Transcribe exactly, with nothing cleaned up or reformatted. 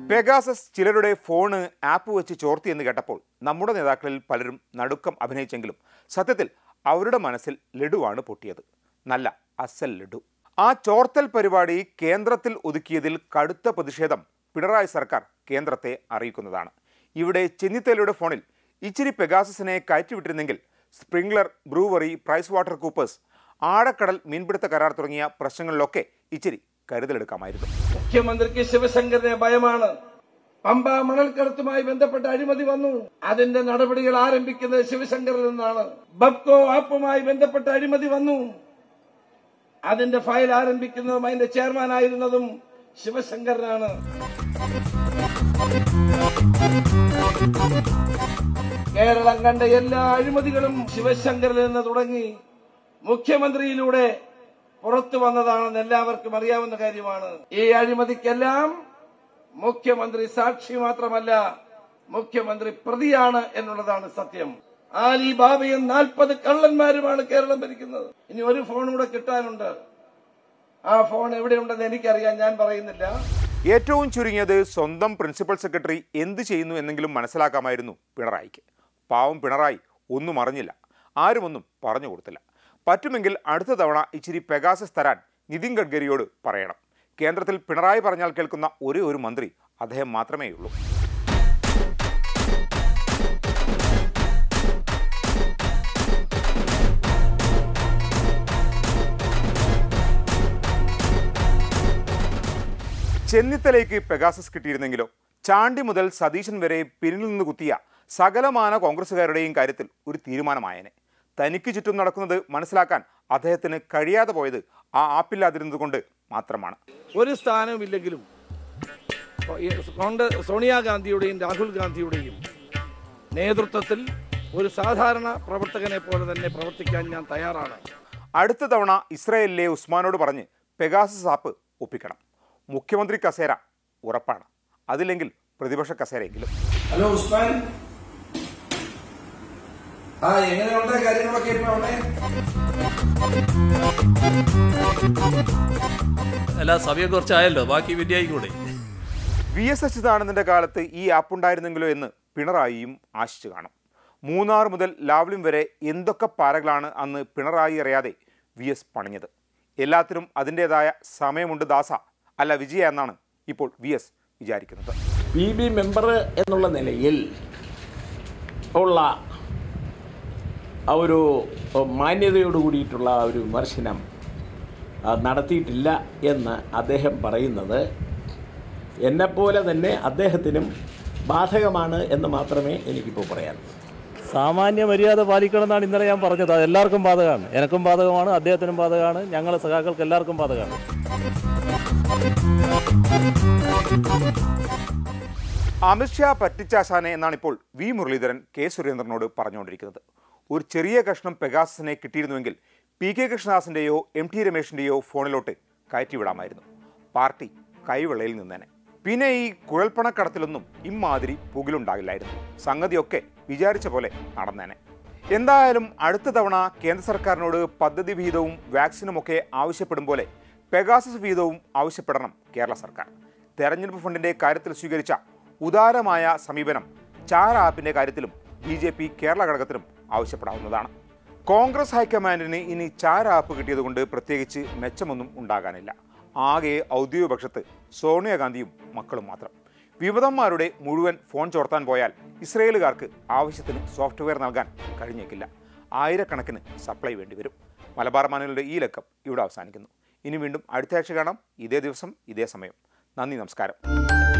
Pegasus ചിലരുടെ phone app വെച്ച് ചോർത്തിയെന്ന് കേട്ടപ്പോൾ നമ്മുടെ നേതാക്കളിൽ പലരും നടുക്കം അഭിനയിച്ചെങ്കിലും സത്യത്തിൽ അവരുടെ മനസ്സിൽ ലഡുവാണ് പൊട്ടിയത്. നല്ല അസൽ ലഡു. ആ ചോർത്തൽ പരിപാടി കേന്ദ്രത്തിൽ ഒതുക്കിയതിൽ കടുത്ത പ്രതിഷേധം പിണറായി സർക്കാർ കേന്ദ്രത്തെ അറിയിക്കുന്നതാണ്. ഇവിടെ ചെന്നിത്തലയുടെ ഫോണിൽ ഇച്ചിരി പെഗാസസിനെ കയറ്റിവിട്ടിരുന്നെങ്കിൽ Sprinklr, brewery, price water Coopers, ആഴക്കടൽ മീൻപിടുത്ത കരാർ തുടങ്ങിയ പ്രശ്നങ്ങളിലൊക്കെ ഇച്ചിരി കരുതലെടുക്കാമായിരുന്നു. മുഖ്യമന്ത്രിക്ക് ശിവശങ്കരനെ ഭയമാണ്. പമ്പ മണൽക്കടത്തുമായി ബന്ധപ്പെട്ട അഴിമതി വന്നു. അതിന്റെ നടപടികൾ ആരംഭിക്കുന്നത് ശിവശങ്കറിൽ നിന്നാണ്. ബബ്കോ ആപ്പുമായി ബന്ധപ്പെട്ട അഴിമതി വന്നു. അതിന്റെ ഫയൽ ആരംഭിക്കുന്നതും അതിന്റെ ചെയർമാനായിരുന്നതും ശിവശങ്കരനാണ്. കേരളം കണ്ട എല്ലാ അഴിമതികളും ശിവശങ്കറിൽ നിന്ന് തുടങ്ങി മുഖ്യമന്ത്രിയിലൂടെ പുറത്തു വന്നതാണെന്ന് എല്ലാവർക്കും അറിയാവുന്ന കാര്യമാണ്. ഈ അഴിമതിക്കെല്ലാം മുഖ്യമന്ത്രി സാക്ഷി മാത്രമല്ല, മുഖ്യമന്ത്രി പ്രതിയാണ് എന്നുള്ളതാണ് സത്യം. ആലി ബാബയും നാൽപ്പത് കള്ളന്മാരുമാണ് കേരളം ഭരിക്കുന്നത്. ഇനി ഒരു ഫോൺ കൂടെ കിട്ടാനുണ്ട്. ആ ഫോൺ എവിടെയുണ്ടെന്ന് എനിക്കറിയാം, ഞാൻ പറയുന്നില്ല. ഏറ്റവും ചുരുങ്ങിയത് സ്വന്തം പ്രിൻസിപ്പൽ സെക്രട്ടറി എന്ത് ചെയ്യുന്നു എന്നെങ്കിലും മനസ്സിലാക്കാമായിരുന്നു പിണറായിക്ക്. പാവം പിണറായി ഒന്നും അറിഞ്ഞില്ല, ആരുമൊന്നും പറഞ്ഞു കൊടുത്തില്ല. പറ്റുമെങ്കിൽ അടുത്ത തവണ ഇച്ചിരി പെഗാസസ് തരാൻ നിതിൻ ഗഡ്കരിയോട് പറയണം. കേന്ദ്രത്തിൽ പിണറായി പറഞ്ഞാൽ കേൾക്കുന്ന ഒരേ ഒരു മന്ത്രി അദ്ദേഹം മാത്രമേ ഉള്ളൂ. ചെന്നിത്തലയ്ക്ക് പെഗാസസ് കിട്ടിയിരുന്നെങ്കിലോ? ചാണ്ടി മുതൽ സതീശൻ വരെ പിന്നിൽ നിന്ന് കുത്തിയ സകലമാന കോൺഗ്രസുകാരുടെയും കാര്യത്തിൽ ഒരു തീരുമാനമായേനെ. തനിക്ക് ചുറ്റും നടക്കുന്നത് മനസ്സിലാക്കാൻ അദ്ദേഹത്തിന് കഴിയാതെ പോയത് ആ ആപ്പില്ലാതിരുന്നത് കൊണ്ട് മാത്രമാണ്. ഒരു സ്ഥാനമില്ലെങ്കിലും സോണിയാഗാന്ധിയുടെയും രാഹുൽ ഗാന്ധിയുടെയും നേതൃത്വത്തിൽ ഒരു സാധാരണ പ്രവർത്തകനെ പോലെ തന്നെ പ്രവർത്തിക്കാൻ ഞാൻ തയ്യാറാണ്. അടുത്ത തവണ ഇസ്രായേലിലെ ഉസ്മാനോട് പറഞ്ഞ് പെഗാസസ് ആപ്പ് ഒപ്പിക്കണം. മുഖ്യമന്ത്രി കസേര ഉറപ്പാണ്, അതില്ലെങ്കിൽ പ്രതിപക്ഷ കസേരയെങ്കിലും. ഹലോ ഉസ്മാൻ, ആ എങ്ങനെയുണ്ട് കാര്യങ്ങളൊക്കെ? അല്ല, സമയം കുറച്ചായല്ലോ, ബാക്കി വിദ്യയായി കൂടെ. വി എസ് അച്യുതാനന്ദന്റെ കാലത്ത് ഈ ആപ്പ് ഉണ്ടായിരുന്നെങ്കിലോ എന്ന് പിണറായിയും ആശിച്ചു കാണും. മൂന്നാർ മുതൽ ലാവ്ലിൻ വരെ എന്തൊക്കെ പാരകളാണ് അന്ന് പിണറായി അറിയാതെ വി എസ് പണിഞ്ഞത്. എല്ലാത്തിനും അതിൻ്റെതായ സമയമുണ്ട് ദാസ, അല്ല വിജയ എന്നാണ് ഇപ്പോൾ വി എസ് വിചാരിക്കുന്നത്. പി ബി മെമ്പർ എന്നുള്ള നിലയിൽ ഉള്ള ആ ഒരു മാന്യതയോട് കൂടിയിട്ടുള്ള ഒരു വിമർശനം നടത്തിയിട്ടില്ല എന്ന് അദ്ദേഹം പറയുന്നത് എന്നെപ്പോലെ തന്നെ അദ്ദേഹത്തിനും ബാധകമാണ് എന്ന് മാത്രമേ എനിക്കിപ്പോൾ പറയാൻ. സാമാന്യ മര്യാദ പാലിക്കണമെന്നാണ് ഇന്നലെ ഞാൻ പറഞ്ഞത്. അത് എല്ലാവർക്കും ബാധകമാണ്. എനക്കും ബാധകമാണ്, അദ്ദേഹത്തിനും ബാധകമാണ്, ഞങ്ങളെ സഖാക്കൾക്ക് എല്ലാവർക്കും ബാധകമാണ്. അമിത്ഷാ പറ്റിച്ചാശാനെ എന്നാണ് ഇപ്പോൾ വി മുരളീധരൻ കെ സുരേന്ദ്രനോട് പറഞ്ഞുകൊണ്ടിരിക്കുന്നത്. ഒരു ചെറിയ കഷ്ണം പെഗാസസിനെ കിട്ടിയിരുന്നുവെങ്കിൽ പി കെ കൃഷ്ണദാസിൻ്റെയോ എം ടി രമേശിൻ്റെയോ ഫോണിലോട്ട് കയറ്റിവിടാമായിരുന്നു. പാർട്ടി കൈവെള്ളയിൽ നിന്നേനെ. പിന്നെ ഈ കുഴൽപ്പണക്കടത്തിലൊന്നും ഇമ്മാതിരി പുകിലുണ്ടാകില്ലായിരുന്നു. സംഗതിയൊക്കെ വിചാരിച്ച പോലെ നടന്നേനെ. എന്തായാലും അടുത്ത തവണ കേന്ദ്ര സർക്കാരിനോട് പദ്ധതി വിഹിതവും വാക്സിനുമൊക്കെ ആവശ്യപ്പെടും പോലെ പെഗാസസ് വിഹിതവും ആവശ്യപ്പെടണം കേരള സർക്കാർ. തെരഞ്ഞെടുപ്പ് ഫണ്ടിൻ്റെ കാര്യത്തിൽ സ്വീകരിച്ച ഉദാരമായ സമീപനം ചാര ആപ്പിൻ്റെ കാര്യത്തിലും ബി ജെ പി കേരള ഘടകത്തിലും ആവശ്യപ്പെടാവുന്നതാണ്. കോൺഗ്രസ് ഹൈക്കമാൻഡിന് ഇനി ചാര ആപ്പ് കിട്ടിയതുകൊണ്ട് പ്രത്യേകിച്ച് മെച്ചമൊന്നും ഉണ്ടാകാനില്ല. ആകെ ഔദ്യോഗിക പക്ഷത്ത് സോണിയാഗാന്ധിയും മക്കളും മാത്രം. വിമതന്മാരുടെ മുഴുവൻ ഫോൺ ചോർത്താൻ പോയാൽ ഇസ്രയേലുകാർക്ക് ആവശ്യത്തിന് സോഫ്റ്റ്വെയർ നൽകാൻ കഴിഞ്ഞേക്കില്ല. ആയിരക്കണക്കിന് സപ്ലൈ വേണ്ടിവരും. മലബാർ മാനുകളുടെ ഈ ലക്കം ഇവിടെ അവസാനിക്കുന്നു. ഇനി വീണ്ടും അടുത്ത ആഴ്ച കാണാം, ഇതേ ദിവസം ഇതേ സമയം. നന്ദി, നമസ്കാരം.